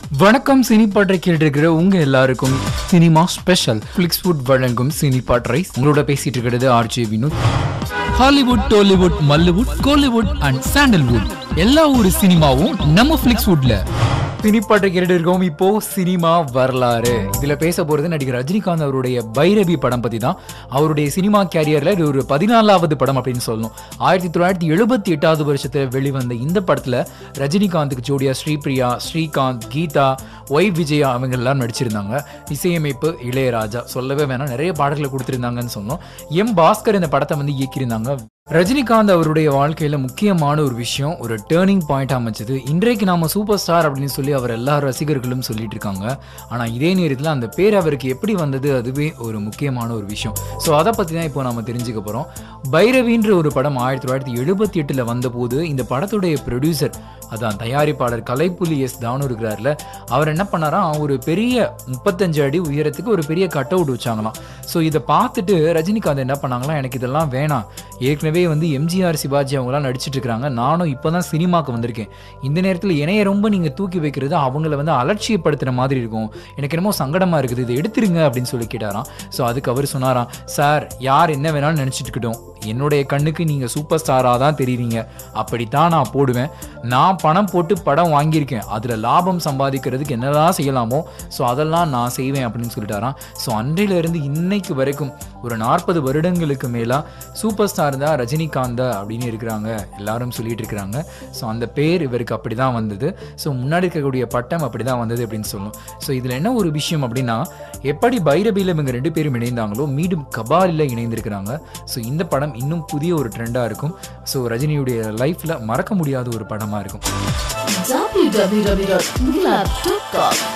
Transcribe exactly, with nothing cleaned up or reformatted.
வணக்கம். சினிபாட்டை கேட்டிருக்கிற உங்க எல்லாருக்கும் சினிமா ஸ்பெஷல் ஃபிளிக்ஸ்வுட் வழங்கும் சினிபாட் ரைஸ். உங்களோட பேசிட்டு இருக்கிறது RJ Vinod. Hollywood, Tollywood, Mollywood, Kollywood and Sandalwood எல்லா ஊர் சினிமாவும் நம்ம ஃபிளிக்ஸ்வுட்ல. சினிபாட்டை கேட்டு இருக்கோம். இப்போ சினிமா வரலாறு. இதுல பேச போறது நடிகர் ரஜினிகாந்த் அவருடைய பைரவி படம் பத்தி தான். அவருடைய சினிமா கேரியர்ல இது ஒரு பதினாலாவது படம் அப்படின்னு சொல்லணும். ஆயிரத்தி தொள்ளாயிரத்தி எழுபத்தி எட்டாவது வருஷத்துல வெளிவந்த இந்த படத்துல ரஜினிகாந்துக்கு ஜோடியா ஸ்ரீபிரியா, ஸ்ரீகாந்த், கீதா, ஒய் விஜயா அவங்க எல்லாம் நடிச்சிருந்தாங்க. இசையமைப்பு இளையராஜா. சொல்லவே வேணாம், நிறைய பாடல்களை கொடுத்திருந்தாங்கன்னு சொன்னோம். எம் பாஸ்கர் இந்த படத்தை வந்து இயக்கியிருந்தாங்க. ரஜினிகாந்த் அவருடைய வாழ்க்கையில முக்கியமான ஒரு விஷயம், ஒரு டேர்னிங் பாயிண்ட் அமைச்சது. இன்றைக்கு நாம சூப்பர் ஸ்டார் அப்படின்னு சொல்லி அவர் எல்லா ரசிகர்களும் சொல்லிட்டு இருக்காங்க. ஆனா இதே நேரத்தில் அந்த பேர் அவருக்கு எப்படி வந்தது, அதுவே ஒரு முக்கியமான ஒரு விஷயம். ஸோ அதை பத்தி தான் இப்போ நாம தெரிஞ்சுக்க போறோம். பைரவின்ற ஒரு படம் ஆயிரத்தி தொள்ளாயிரத்தி எழுபத்தி எட்டுல வந்த போது இந்த படத்துடைய ப்ரொடியூசர், அதான் தயாரிப்பாளர் கலைப்புலி எஸ் தானு இருக்கிறார்ல, அவர் என்ன பண்ணாரா, ஒரு பெரிய முப்பத்தஞ்சு அடி உயரத்துக்கு ஒரு பெரிய கட் அவுட் வச்சாங்களாம். ஸோ இதை பார்த்துட்டு ரஜினிகாந்த் என்ன பண்ணாங்களாம், எனக்கு இதெல்லாம் வேணாம், ஏற்கனவே வந்து எம்ஜிஆர், சிவாஜி அவங்களாம் நடிச்சிட்டு இருக்காங்க, நானும் இப்போதான் சினிமாவுக்கு வந்திருக்கேன், இந்த நேரத்தில் என்னைய ரொம்ப நீங்க தூக்கி வைக்கிறது அவங்கள வந்து அலட்சியப்படுத்துற மாதிரி இருக்கும், எனக்கு என்னமோ சங்கடமா இருக்குது, இதை எடுத்துருங்க அப்படின்னு சொல்லி கேட்டாராம். ஸோ அதுக்கு அவர் சொன்னாராம், சார் யார் என்ன வேணாலும் நினைச்சிட்டு இருக்கட்டும், என்னுடைய கண்ணுக்கு நீங்க சூப்பர் ஸ்டாராக தான் தெரியுறீங்க, அப்படித்தான் நான் போடுவேன், நான் பணம் போட்டு படம் வாங்கியிருக்கேன், அதுல லாபம் சம்பாதிக்கிறதுக்கு என்னதான் செய்யலாமோ ஸோ அதெல்லாம் நான் செய்வேன் அப்படின்னு சொல்லிட்டாராம். ஸோ அன்றையில இருந்து இன்னைக்கு வரைக்கும் ஒரு நாற்பது வருடங்களுக்கு மேலா சூப்பர் ஸ்டார் தான் ரஜினிகாந்த் அப்படின்னு இருக்கிறாங்க, எல்லாரும் சொல்லிட்டு இருக்கிறாங்க. ஸோ அந்த பேர் இவருக்கு அப்படிதான் வந்தது. ஸோ முன்னாடி இருக்கக்கூடிய பட்டம் அப்படிதான் வந்தது அப்படின்னு சொல்லணும். ஸோ இதுல என்ன ஒரு விஷயம் அப்படின்னா, எப்படி பைரபியில் இவங்க ரெண்டு பேரும் இணைந்தாங்களோ மீண்டும் கபாலில் இணைந்திருக்கிறாங்க. ஸோ இந்த படம் இன்னும் புதிய ஒரு ட்ரெண்டா இருக்கும். ஸோ ரஜினியுடைய லைஃப்ல மறக்க முடியாத ஒரு படமா இருக்கும். w w w dot milab dot com